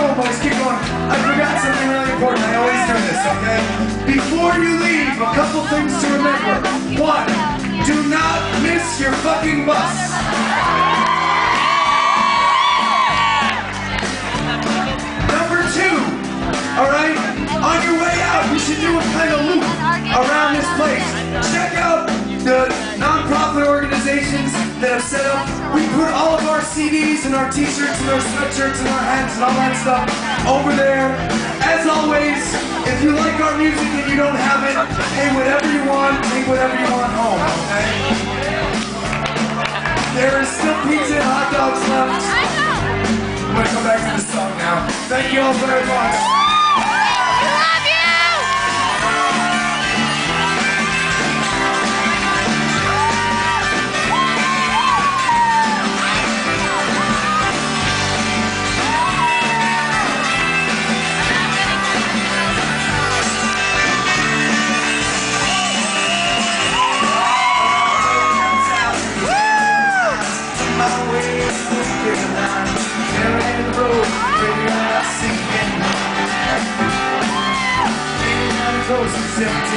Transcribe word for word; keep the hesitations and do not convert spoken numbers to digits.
going, boys, keep going. I forgot something really important. I always do this, okay? Before you leave, a couple things to remember. One, do not miss your fucking bus. Number two, alright? On your way out, you should do a kind of loop around this place. Check out the non-profit organizations that have set up. We put all of our C Ds and our t-shirts and our sweatshirts and our hats and all that stuff over there. As always, if you like our music and you don't have it, pay whatever you want, take whatever you want home, okay? There is still pizza and hot dogs left. I'm gonna come back to the song now. Thank you all very much. Empty